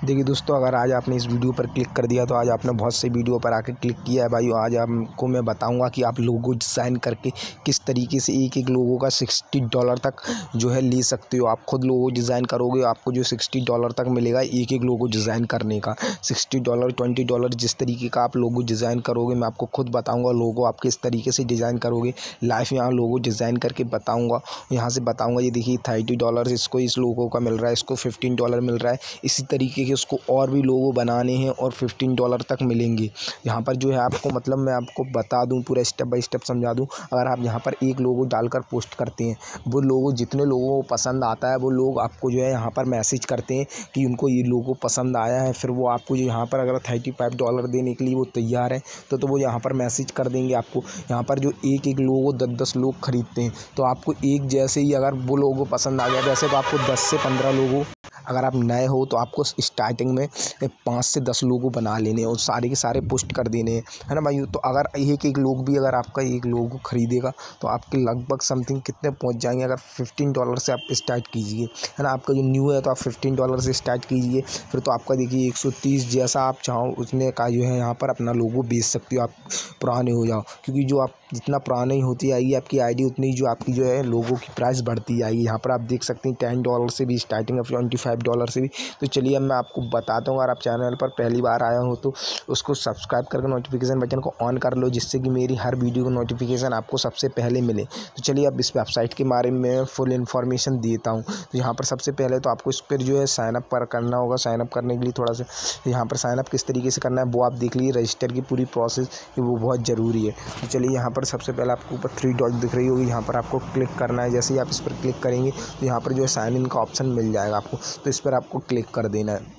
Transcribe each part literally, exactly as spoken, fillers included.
देखिए दोस्तों, अगर आज आपने इस वीडियो पर क्लिक कर दिया तो आज आपने बहुत से वीडियो पर आकर क्लिक किया है भाइयों। आज आपको मैं बताऊंगा कि आप लोगो डिज़ाइन करके किस तरीके से एक एक लोगों का सिक्सटी डॉलर तक जो है ले सकते हो। आप खुद लोगो डिज़ाइन करोगे आपको जो सिक्सटी डॉलर तक मिलेगा एक एक लोगो डिज़ाइन करने का। सिक्सटी डॉलर ट्वेंटी डॉलर जिस तरीके का आप लोगो डिज़ाइन करोगे मैं आपको खुद बताऊँगा लोगो आप किस तरीके से डिज़ाइन करोगे। लाइव यहाँ लोगो डिज़ाइन करके बताऊँगा, यहाँ से बताऊँगा। ये देखिए थर्टी डॉलर इसको इस लोगो का मिल रहा है, इसको फिफ्टीन डॉलर मिल रहा है। इसी तरीके के उसको और भी लोगो बनाने हैं और फिफ्टीन डॉलर तक मिलेंगे। यहाँ पर जो है आपको मतलब मैं आपको बता दूँ, पूरा स्टेप बाय स्टेप समझा दूँ। अगर आप यहाँ पर एक लोगो डालकर पोस्ट करते हैं, वो लोगो जितने लोगों को पसंद आता है वो लोग आपको जो है यहाँ पर मैसेज करते हैं कि उनको ये लोगो पसंद आया है। फिर वो आपको जो यहाँ पर अगर थर्टी फाइव डॉलर देने के लिए वो तैयार है तो तो वो यहाँ पर मैसेज कर देंगे आपको। यहाँ पर जो एक एक लोगो दस दस लोग खरीदते हैं तो आपको एक जैसे ही अगर वो लोगो पसंद आ गया, वैसे तो आपको दस से पंद्रह लोगो, अगर आप नए हो तो आपको स्टार्टिंग में पाँच से दस लोगों बना लेने और सारे के सारे पोस्ट कर देने हैं, है ना भाई। तो अगर एक एक लोग भी अगर आपका एक लोगो खरीदेगा तो आपके लगभग समथिंग कितने पहुंच जाएंगे। अगर फिफ्टीन डॉलर से आप स्टार्ट कीजिए, है ना। आपका जो न्यू है तो आप फिफ्टीन डॉलर से स्टार्ट कीजिए। फिर तो आपका देखिए एक सौ तीस जैसा आप चाहो उसने का जो है यहाँ पर अपना लोगो बेच सकते हो। आप पुराने हो जाओ, क्योंकि जो आप जितना पुराने होती आएगी आपकी आईडी उतनी जो आपकी जो है लोगों की प्राइस बढ़ती आएगी। यहाँ पर आप देख सकते हैं टेन डॉलर से भी स्टार्टिंग है, ट्वेंटी फाइव डॉलर से भी। तो चलिए अब मैं आपको बताता हूँ। अगर आप चैनल पर पहली बार आया हो तो उसको सब्सक्राइब करके नोटिफिकेशन बटन को ऑन कर लो, जिससे कि मेरी हर वीडियो का नोटिफिकेशन आपको सबसे पहले मिले। तो चलिए अब इस वेबसाइट के बारे में फुल इन्फॉर्मेशन देता हूँ। तो यहाँ पर सबसे पहले तो आपको इस पर जो है साइनअप पर करना होगा। साइनअप करने के लिए थोड़ा सा यहाँ पर साइनअप किस तरीके से करना है वो आप देख लीजिए। रजिस्टर की पूरी प्रोसेस वो बहुत ज़रूरी है। तो चलिए यहाँ पर सबसे पहले आपको ऊपर थ्री डॉट दिख रही होगी, यहाँ पर आपको क्लिक करना है। जैसे ही आप इस पर क्लिक करेंगे तो यहाँ पर जो है साइन इन का ऑप्शन मिल जाएगा आपको, तो इस पर आपको क्लिक कर देना है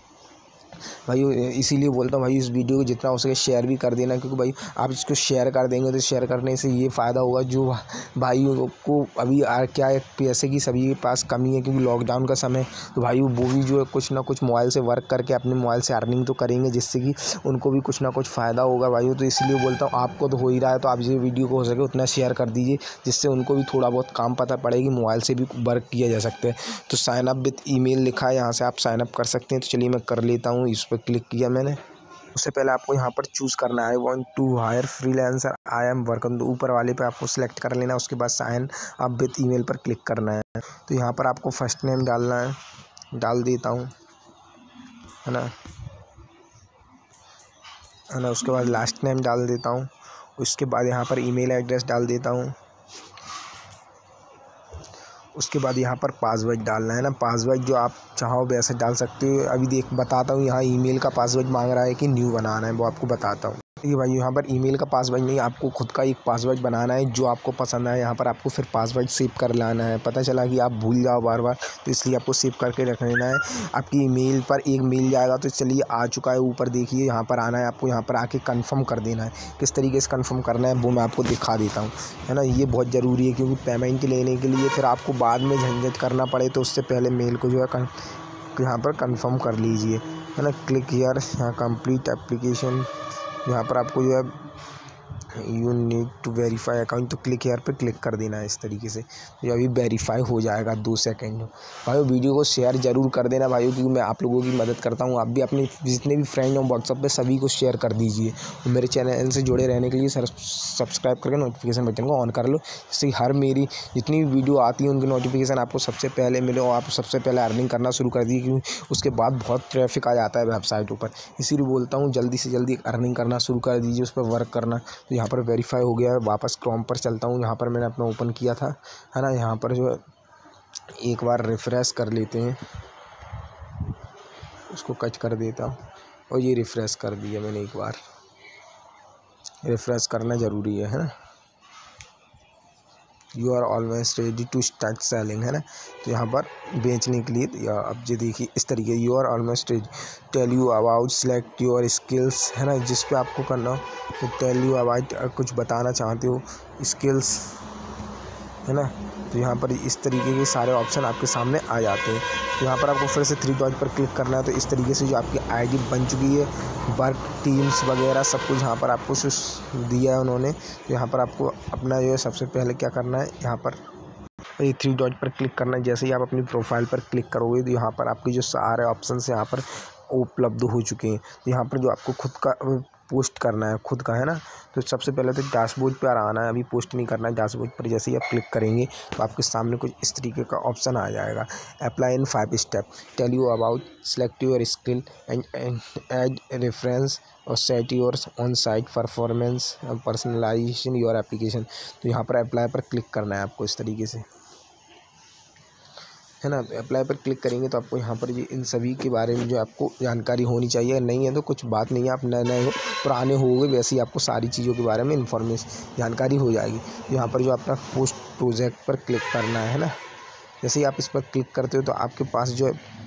भाई। इसीलिए बोलता हूँ भाई इस वीडियो को जितना हो सके शेयर भी कर देना, क्योंकि भाई आप इसको शेयर कर देंगे तो शेयर करने से ये फ़ायदा होगा जो भाई को अभी क्या है पैसे की सभी के पास कमी है, क्योंकि लॉकडाउन का समय। तो भाई वो भी जो है कुछ ना कुछ मोबाइल से वर्क करके अपने मोबाइल से अर्निंग तो करेंगे, जिससे कि उनको भी कुछ ना कुछ फ़ायदा होगा भाई। तो इसलिए बोलता हूँ आपको तो हो ही रहा है तो आप ये वीडियो को हो सके उतना शेयर कर दीजिए, जिससे उनको भी थोड़ा बहुत काम पता पड़ेगी, मोबाइल से भी वर्क किया जा सकता है। तो साइनअप विथ ईमेल लिखा है, यहाँ से आप साइनअप कर सकते हैं। तो चलिए मैं कर लेता हूँ। इस पर क्लिक किया मैंने। उससे पहले आपको यहाँ पर चूज़ करना है want to hire freelancer I am working, तो ऊपर वाले पे आपको सिलेक्ट कर लेना है। उसके बाद साइन अप विथ ईमेल पर क्लिक करना है। तो यहाँ पर आपको फर्स्ट नेम डालना है, डाल देता हूँ, है ना है ना उसके बाद लास्ट नेम डाल देता हूँ। उसके बाद यहाँ पर ईमेल एड्रेस डाल देता हूँ। उसके बाद यहाँ पर पासवर्ड डालना है ना। पासवर्ड जो आप चाहो वैसे डाल सकते हो। अभी देख बताता हूँ, यहाँ ईमेल का पासवर्ड मांग रहा है कि न्यू बनाना है, वो आपको बताता हूँ। ये भाई यहाँ पर ईमेल का पासवर्ड नहीं, आपको खुद का एक पासवर्ड बनाना है जो आपको पसंद है। यहाँ पर आपको फिर पासवर्ड सेव कर लाना है। पता चला कि आप भूल जाओ बार बार, तो इसलिए आपको सेव करके रख लेना है। आपकी ईमेल पर एक मेल जाएगा, तो चलिए आ चुका है। ऊपर देखिए यहाँ पर आना है आपको, यहाँ पर आके कन्फर्म कर देना है। किस तरीके से कन्फर्म करना है वो मैं आपको दिखा देता हूँ, है ना। ये बहुत ज़रूरी है, क्योंकि पेमेंट लेने के लिए फिर आपको बाद में झंझट करना पड़े, तो उससे पहले मेल को जो है यहाँ पर कन्फर्म कर लीजिए, है ना। क्लिक हियर, यहाँ कंप्लीट एप्लीकेशन, यहाँ पर आपको जो है you need to verify account, तो क्लिक हेयर पे क्लिक कर देना है इस तरीके से। तो अभी वेरीफाई हो जाएगा दो सेकंड में। भाई वीडियो को शेयर ज़रूर कर देना भाई, क्योंकि मैं आप लोगों की मदद करता हूँ। आप भी अपने जितने भी फ्रेंड हो व्हाट्सअप पे सभी को शेयर कर दीजिए। और मेरे चैनल से जुड़े रहने के लिए सर सब्सक्राइब करके नोटिफिकेशन बटन को ऑन कर लो, जिससे हर मेरी जितनी भी वीडियो आती है उनकी नोटिफिकेशन आपको सबसे पहले मिले और आप सबसे पहले अर्निंग करना शुरू कर दीजिए, क्योंकि उसके बाद बहुत ट्रैफिक आ जाता है वेबसाइटों पर। इसीलिए बोलता हूँ जल्दी से जल्दी अर्निंग करना शुरू कर दीजिए, उस पर वर्क करना। तो यहाँ पर वेरीफाई हो गया है। वापस क्रोम पर चलता हूँ, यहाँ पर मैंने अपना ओपन किया था, है ना। यहाँ पर जो एक बार रिफ़्रेश कर लेते हैं, उसको कट कर देता हूँ और ये रिफ़्रेश कर दिया मैंने। एक बार रिफ़्रेश करना ज़रूरी है, है ना। You are always ready to start selling, है ना। तो यहाँ पर बेचने के लिए या अब जो देखिए इस तरीके you are almost ready, tell you about select your skills, है ना। जिस पे आपको करना हो तो टेल यू अबाउट कुछ बताना चाहते हो स्किल्स, है ना। तो यहाँ पर इस तरीके के सारे ऑप्शन आपके सामने आ जाते हैं। तो यहाँ पर आपको फिर से थ्री डॉट पर क्लिक करना है। तो इस तरीके से जो आपकी आईडी बन चुकी है, वर्क टीम्स वगैरह सब कुछ यहाँ पर आपको दिया है उन्होंने। तो यहाँ पर आपको अपना जो है सबसे पहले क्या करना है, यहाँ पर ये थ्री डॉट पर क्लिक करना है। जैसे ही आप अपनी प्रोफाइल पर क्लिक करोगे तो यहाँ पर आपके जो सारे ऑप्शन हैं यहाँ पर उपलब्ध हो चुके हैं। तो यहाँ पर जो आपको खुद का पोस्ट करना है, खुद का है ना, तो सबसे पहले तो डैशबोर्ड पर आना है। अभी पोस्ट नहीं करना है। डैशबोर्ड पर जैसे ही आप क्लिक करेंगे तो आपके सामने कुछ इस तरीके का ऑप्शन आ जाएगा, apply in five step, tell you about, select your skill and add reference और set your on site performance, personalisation your application. तो यहाँ पर अप्लाई पर क्लिक करना है आपको इस तरीके से, है ना। तो अप्लाई पर क्लिक करेंगे तो आपको यहाँ पर ये इन सभी के बारे में जो आपको जानकारी होनी चाहिए, नहीं है तो कुछ बात नहीं है, आप नए नए हो पुराने होगे वैसे ही आपको सारी चीज़ों के बारे में इन्फॉर्मेशन जानकारी हो जाएगी। यहाँ पर जो अपना पोस्ट प्रोजेक्ट पर क्लिक करना है ना, जैसे ही आप इस पर क्लिक करते हो तो आपके पास जो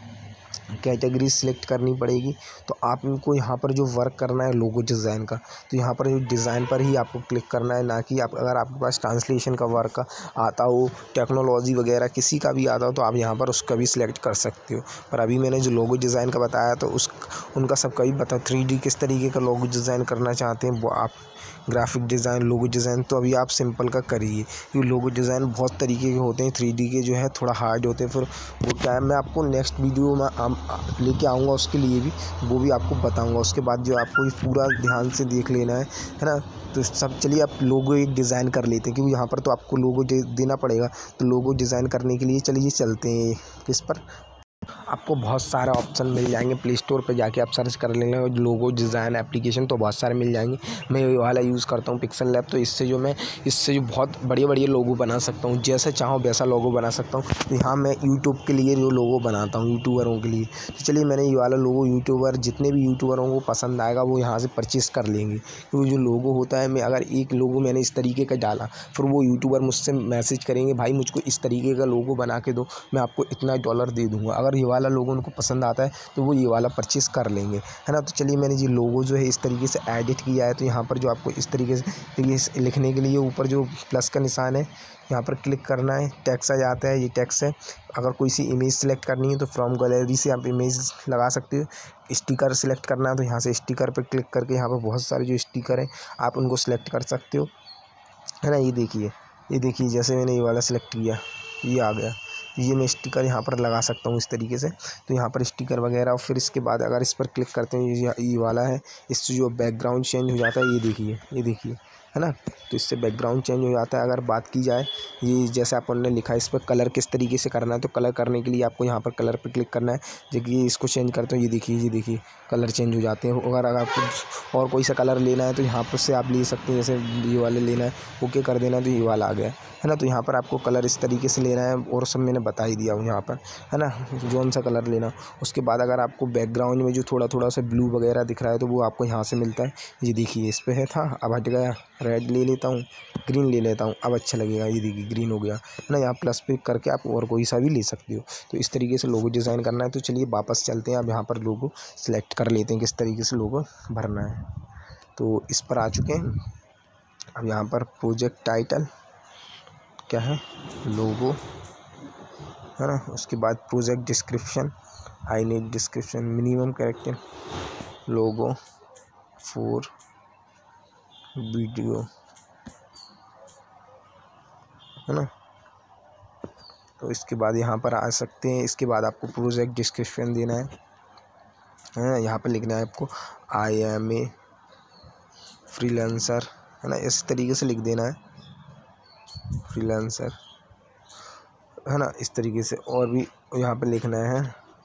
कैटेगरी सिलेक्ट करनी पड़ेगी। तो आपको यहाँ पर जो वर्क करना है लोगो डिज़ाइन का, तो यहाँ पर जो डिज़ाइन पर ही आपको क्लिक करना है, ना कि आप अगर आपके पास ट्रांसलेशन का वर्क आता हो, टेक्नोलॉजी वगैरह किसी का भी आता हो तो आप यहाँ पर उसका भी सिलेक्ट कर सकते हो। पर अभी मैंने जो लोगो डिज़ाइन का बताया तो उस उनका सबका भी पता, थ्री डी किस तरीके का लोगो डिज़ाइन करना चाहते हैं वो आप, ग्राफिक डिज़ाइन, लोगो डिज़ाइन, तो अभी आप सिंपल का करिए, क्योंकि लोगो डिज़ाइन बहुत तरीके के होते हैं। थ्री डी के जो है थोड़ा हार्ड होते हैं, फिर वो क्या है मैं आपको नेक्स्ट वीडियो में लेके आऊँगा, उसके लिए भी वो भी आपको बताऊँगा। उसके बाद जो आपको ये पूरा ध्यान से देख लेना है, है ना। तो सब चलिए आप लोगो एक डिज़ाइन कर लेते हैं, क्योंकि यहाँ पर तो आपको लोगो देना पड़ेगा। तो लोगो डिज़ाइन करने के लिए चलिए चलते हैं किस पर, आपको बहुत सारा ऑप्शन मिल जाएंगे। प्ले स्टोर पे जाके आप सर्च कर लेंगे लोगो डिज़ाइन एप्लीकेशन, तो बहुत सारे मिल जाएंगे। मैं ये वाला यूज़ करता हूँ पिक्सल लैब, तो इससे जो मैं इससे जो बहुत बढ़िया बढ़िया लोगो बना सकता हूँ, जैसा चाहो वैसा लोगो बना सकता हूँ। तो यहाँ मैं यूट्यूब के लिए जो लोगो बनाता हूँ यूट्यूबरों के लिए, तो चलिए मैंने ये वाला लोगो यूट्यूबर जितने भी यूट्यूबरों को पसंद आएगा वो यहाँ से परचेज़ कर लेंगे। क्योंकि जो लोगो होता है, मैं अगर एक लोगो मैंने इस तरीके का डाला, फिर वो यूट्यूबर मुझसे मैसेज करेंगे, भाई मुझको इस तरीके का लोगो बना के दो, मैं आपको इतना डॉलर दे दूँगा। अगर ये वाला लोगो उनको पसंद आता है तो वो ये वाला परचेज़ कर लेंगे, है ना। तो चलिए मैंने ये लोगो जो है इस तरीके से एडिट किया है। तो यहाँ पर जो आपको इस तरीके से ये लिखने के लिए ऊपर जो प्लस का निशान है यहाँ पर क्लिक करना है, टेक्स्ट आ जाता है, ये टेक्स्ट है। अगर कोई सी इमेज सेलेक्ट करनी है तो फ्रॉम गैलरी से आप इमेज लगा सकते हो। स्टिकर सेलेक्ट करना है तो यहाँ से स्टिकर पर क्लिक करके यहाँ पर बहुत सारे जो स्टिकर हैं आप उनको सेलेक्ट कर सकते हो, है ना। ये देखिए, ये देखिए जैसे मैंने ये वाला सेलेक्ट किया, ये आ गया, ये मैं स्टिकर यहाँ पर लगा सकता हूँ इस तरीके से। तो यहाँ पर स्टिकर वगैरह, और फिर इसके बाद अगर इस पर क्लिक करते हैं, ये ये वाला है, इससे जो बैकग्राउंड चेंज हो जाता है, ये देखिए, ये देखिए, है ना। तो इससे बैकग्राउंड चेंज हो जाता है। अगर बात की जाए, ये जैसे अपन ने लिखा है, इस पर कलर किस तरीके से करना है, तो कलर करने के लिए आपको यहाँ पर कलर पर क्लिक करना है। देखिए इसको चेंज करते हो, ये देखिए, ये देखिए कलर चेंज हो जाते हैं। अगर अगर आपको और कोई सा कलर लेना है तो यहाँ पर से आप ले सकते हैं, जैसे ये वाले लेना है, ओके कर देना तो ये वाला आ गया, है ना। तो यहाँ पर आपको कलर इस तरीके से लेना है, और सब मैंने बता ही दिया हूँ यहाँ पर, है ना, जौन सा कलर लेना। उसके बाद अगर आपको बैकग्राउंड में जो थोड़ा थोड़ा सा ब्लू वगैरह दिख रहा है तो वो आपको यहाँ से मिलता है। ये देखिए इस पे है था, अब हट गया, रेड ले लेता हूँ, ग्रीन ले लेता हूँ, अब अच्छा लगेगा। ये देखिए ग्रीन हो गया, है ना। यहाँ प्लस पे करके आप और कोई सा भी ले सकते हो। तो इस तरीके से लोगो डिज़ाइन करना है। तो चलिए वापस चलते हैं, अब यहाँ पर लोगो सेलेक्ट कर लेते हैं किस तरीके से लोगो भरना है। तो इस पर आ चुके हैं। अब यहाँ पर प्रोजेक्ट टाइटल क्या है, लोगो, है ना। उसके बाद project description, I need description, minimum character, logo for video, है ना। तो इसके बाद यहाँ पर आ सकते हैं। इसके बाद आपको प्रोजेक्ट डिस्क्रिप्शन देना है, है ना। यहाँ पर लिखना है आपको आई एम ए फ्रीलांसर, है ना, इस तरीके से लिख देना है, फ्रीलांसर, है ना, इस तरीके से। और भी यहाँ पे लिखना है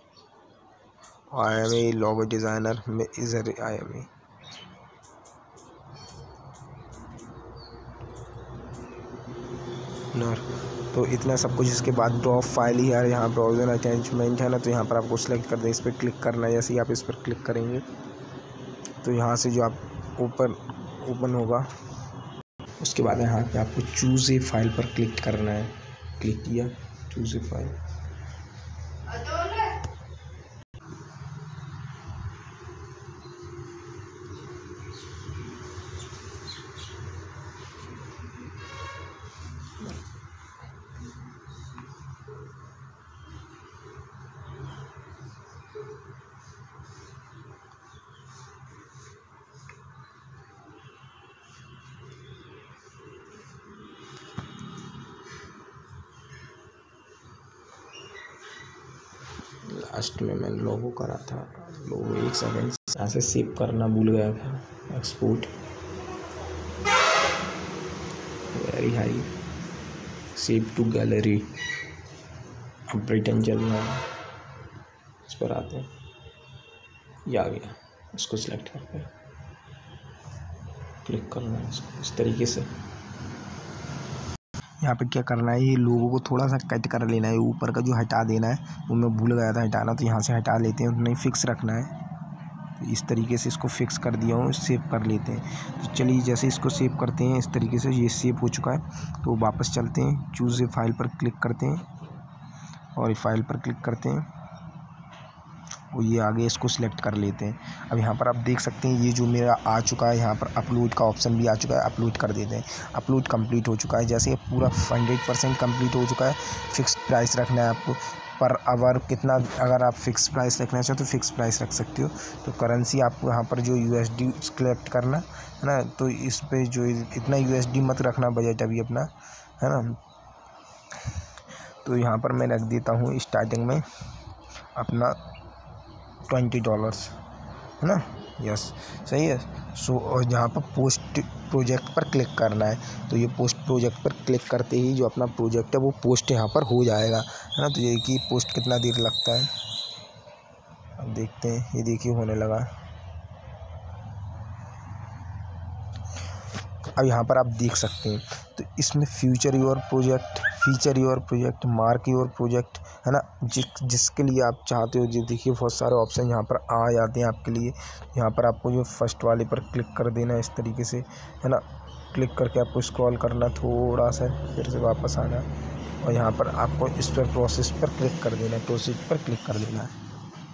I M A logo designer में इज़र आई एम ए, तो इतना सब कुछ। इसके बाद ड्रॉप फाइल ही है, यहाँ ब्राउज़र अटैचमेंट है ना। तो यहाँ पर आपको सेलेक्ट कर दें, इस पर क्लिक करना है। जैसे ही आप इस पर क्लिक करेंगे तो यहाँ से जो आप ऊपर ओपन होगा, उसके बाद यहाँ पे आपको चूज़ ए फाइल पर क्लिक करना है। क्लिक किया, चूज़ ए फाइल, लास्ट में मैंने लोगो करा था। लोगो एक सेकेंड, यहाँ से सेव करना भूल गया था। Export very high, save to gallery. अब ब्रिटेन चल रहा है, इस पर आते हैं, ये आ गया, इसको सिलेक्ट करते हैं, क्लिक करना है इसको इस तरीके से। यहाँ पे क्या करना है, ये लोगों को थोड़ा सा कट कर लेना है, ऊपर का जो हटा देना है वो मैं भूल गया था हटाना, तो यहाँ से हटा लेते हैं, नहीं फिक्स रखना है। तो इस तरीके से इसको फिक्स कर दिया हूँ, सेव कर लेते हैं। तो चलिए जैसे इसको सेव करते हैं इस तरीके से, ये सेव हो चुका है। तो वापस चलते हैं, चूज़ ए फाइल पर क्लिक करते हैं और फाइल पर क्लिक करते हैं, और ये आगे इसको सिलेक्ट कर लेते हैं। अब यहाँ पर आप देख सकते हैं ये जो मेरा आ चुका है, यहाँ पर अपलोड का ऑप्शन भी आ चुका है, अपलोड कर देते हैं। अपलोड कंप्लीट हो चुका है, जैसे ये पूरा हंड्रेड परसेंट कम्प्लीट हो चुका है। फिक्स प्राइस रखना है आपको पर आवर, कितना अगर आप फिक्स प्राइस रखना चाहो तो फिक्स प्राइस रख सकते हो। तो करेंसी आपको यहाँ पर जो यूएसडी सिलेक्ट करना है ना, तो इस पे जो इतना यूएसडी मत रखना बजट अभी अपना, है ना। तो यहाँ पर मैं रख देता हूँ स्टार्टिंग में अपना ट्वेंटी डॉलर्स, है ना। यस सही है। सो और यहाँ पर पोस्ट प्रोजेक्ट पर क्लिक करना है। तो ये पोस्ट प्रोजेक्ट पर क्लिक करते ही जो अपना प्रोजेक्ट है वो पोस्ट यहाँ पर हो जाएगा, है ना। तो ये कि पोस्ट कितना देर लगता है, अब देखते हैं। ये देखिए होने लगा। अब यहाँ पर आप देख सकते हैं, तो इसमें future your project, feature your project, mark your project, है ना। जिस जिसके लिए आप चाहते हो, जो देखिए बहुत सारे ऑप्शन यहाँ पर आ जाते हैं आपके लिए। यहाँ पर आपको जो फर्स्ट वाले पर क्लिक कर देना है इस तरीके से, है ना। क्लिक करके आपको स्क्रॉल करना, थोड़ा सा फिर से वापस आना, और यहाँ पर आपको इस पर प्रोसेस पर क्लिक कर देना है, प्रोसेस पर क्लिक कर देना है।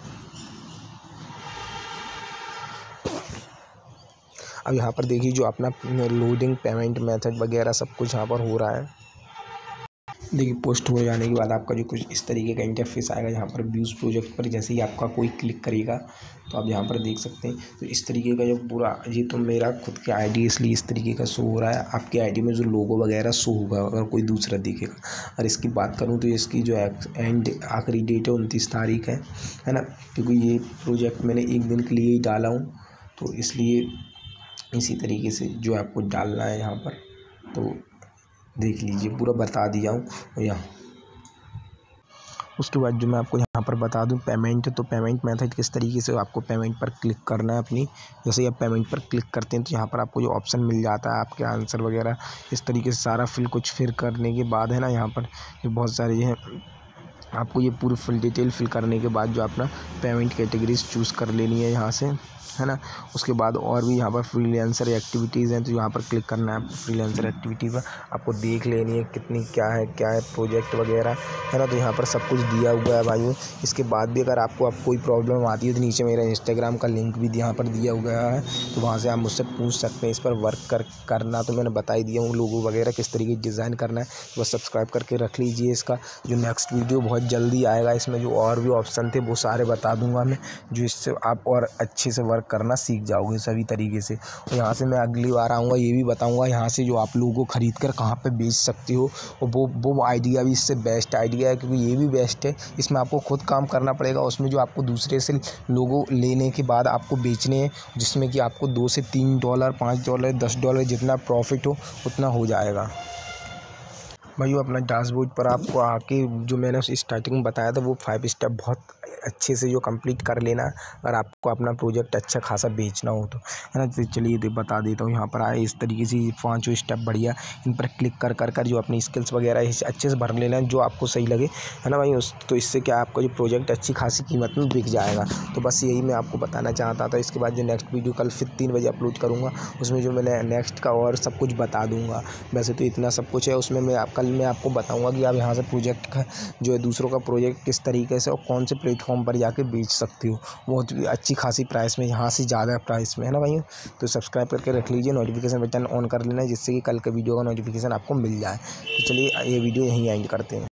अब यहाँ पर देखिए जो अपना लोडिंग पेमेंट मेथड वगैरह सब कुछ यहाँ पर हो रहा है। देखिए पोस्ट हो जाने के बाद आपका जो कुछ इस तरीके का इंटरफेस आएगा। यहाँ पर व्यूज़ प्रोजेक्ट पर जैसे ही आपका कोई क्लिक करेगा तो आप यहाँ पर देख सकते हैं। तो इस तरीके का जो पूरा, ये तो मेरा खुद की आईडी इसलिए इस तरीके का शो हो रहा है। आपकी आईडी में जो लोगो वगैरह शो होगा अगर कोई दूसरा दिखेगा। और इसकी बात करूँ तो इसकी जो एंड आखिरी डेट है उनतीस तारीख है, है ना। क्योंकि ये प्रोजेक्ट मैंने एक दिन के लिए ही डाला हूँ, तो इसलिए इसी तरीके से जो आपको डालना है यहाँ पर, तो देख लीजिए पूरा बता दिया हूँ यहाँ। उसके बाद जो मैं आपको यहाँ पर बता दूँ पेमेंट, तो पेमेंट मेथड किस तरीके से आपको पेमेंट पर क्लिक करना है अपनी। जैसे आप पेमेंट पर क्लिक करते हैं तो यहाँ पर आपको जो ऑप्शन मिल जाता है, आपके आंसर वगैरह इस तरीके से सारा फिल कुछ फिर करने के बाद, है ना। यहाँ पर ये बहुत सारे हैं, आपको ये पूरी फुल डिटेल फिल करने के बाद जो अपना पेमेंट कैटेगरीज चूज़ कर लेनी है यहाँ से, है ना। उसके बाद और भी यहाँ पर फ्रीलांसर एक्टिविटीज़ हैं, तो यहाँ पर क्लिक करना है आपको। फ्रीलांसर एक्टिविटी पर आपको देख लेनी है कितनी क्या है क्या है प्रोजेक्ट वगैरह, है ना। तो यहाँ पर सब कुछ दिया हुआ है भाइयों। इसके बाद भी अगर आपको अब कोई प्रॉब्लम आती है तो नीचे मेरा इंस्टाग्राम का लिंक भी यहाँ पर दिया हुआ है, तो वहाँ से आप मुझसे पूछ सकते हैं। इस पर वर्क कर करना तो मैंने बता ही दिया हूँ, लोगो वगैरह किस तरीके से डिज़ाइन करना है, बस सब्सक्राइब करके रख लीजिए। इसका जो नेक्स्ट वीडियो बहुत जल्दी आएगा, इसमें जो और भी ऑप्शन थे वो सारे बता दूँगा मैं, जो इससे आप और अच्छे से वर्क करना सीख जाओगे सभी तरीके से। और यहाँ से मैं अगली बार आऊँगा ये भी बताऊँगा यहाँ से जो आप लोगों को ख़रीद कर कहाँ पे बेच सकते हो, और वो वो आइडिया भी इससे बेस्ट आइडिया है, क्योंकि ये भी बेस्ट है। इसमें आपको खुद काम करना पड़ेगा, उसमें जो आपको दूसरे से लोगो लेने के बाद आपको बेचने हैं, जिसमें कि आपको दो से तीन डॉलर पाँच डॉलर दस डॉलर जितना प्रॉफिट हो उतना हो जाएगा। भाइयों अपना डैशबोर्ड पर आपको आके जो मैंने स्टार्टिंग में बताया था वो फाइव स्टेप बहुत अच्छे से जो कंप्लीट कर लेना, अगर आपको अपना प्रोजेक्ट अच्छा खासा बेचना हो तो, है ना। तो चलिए बता देता हूँ। यहाँ पर आए इस तरीके से पाँचों स्टेप बढ़िया, इन पर क्लिक कर कर कर जो अपनी स्किल्स वगैरह इसे अच्छे से भर लेना है जो आपको सही लगे, है ना भाई। उस तो इससे क्या आपका जो प्रोजेक्ट अच्छी खासी कीमत में बिक जाएगा। तो बस यही मैं आपको बताना चाहता था। इसके बाद जो नेक्स्ट वीडियो कल फिर तीन बजे अपलोड करूँगा, उसमें जो मैंने नेक्स्ट का और सब कुछ बता दूँगा। वैसे तो इतना सब कुछ है उसमें, मैं आप कल मैं आपको बताऊँगा कि आप यहाँ से प्रोजेक्ट का जो है दूसरों का प्रोजेक्ट किस तरीके से और कौन से प्लेटफॉर्म पर जाके बेच सकते हो बहुत अच्छी खासी प्राइस में, यहाँ से ज़्यादा प्राइस में, है ना भाई। तो सब्सक्राइब करके रख लीजिए, नोटिफिकेशन बटन ऑन कर लेना जिससे कि कल के वीडियो का नोटिफिकेशन आपको मिल जाए। तो चलिए ये वीडियो यहीं एंड करते हैं।